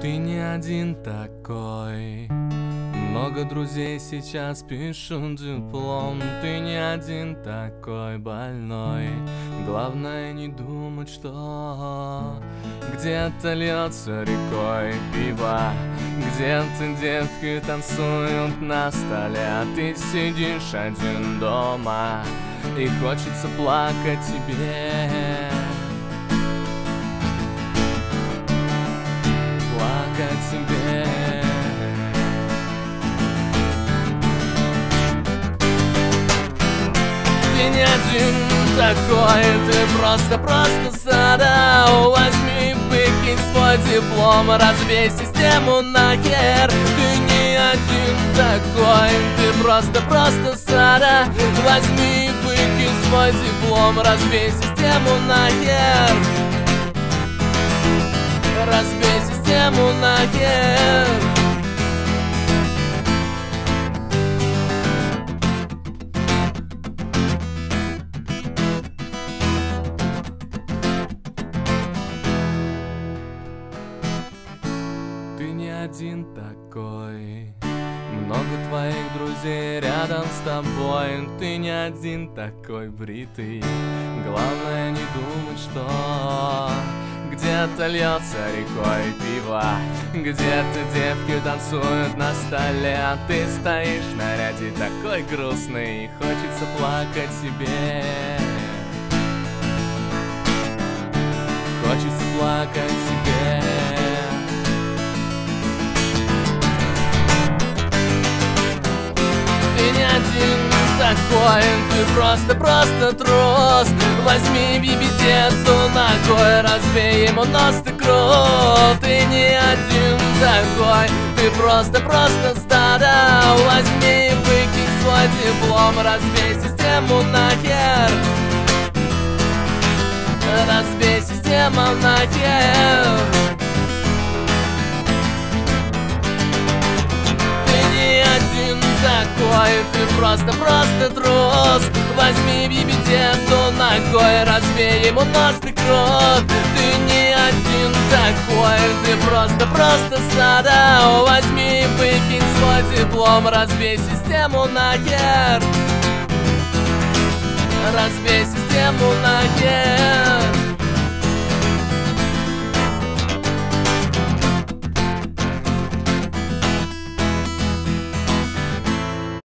Ты не один такой. Много друзей сейчас пишут диплом. Ты не один такой больной. Главное не думать, что где-то льется рекой пиво, где-то девки танцуют на столе, а ты сидишь один дома, и хочется плакать тебе. Плакать тебе. Ты не один такой, ты просто сада. Возьми, выкинь свой диплом, разбей систему нахер. Ты не один такой, ты просто сада. Возьми, выкинь свой диплом, разбей систему нахер. Разбей систему нахер. Ты не один такой. Много твоих друзей рядом с тобой. Ты не один такой бритый. Главное не думать, что где-то льется рекой пиво, где-то девки танцуют на столе, а ты стоишь в наряде такой грустный, и хочется плакать себе. Хочется плакать себе. Ты не один такой, ты просто трус. Возьми бибидету ногой, разбей ему нос, ты крут. Ты не один такой, ты просто стадо. Возьми, выкинь свой диплом, разбей систему нахер. Разбей систему нахер. Такой, ты просто трус. Возьми бибидету ногой, разбей ему нос, ты крут. Ты не один такой, ты просто сада. Возьми, выкинь свой диплом, разбей систему нахер. Разбей систему нахер.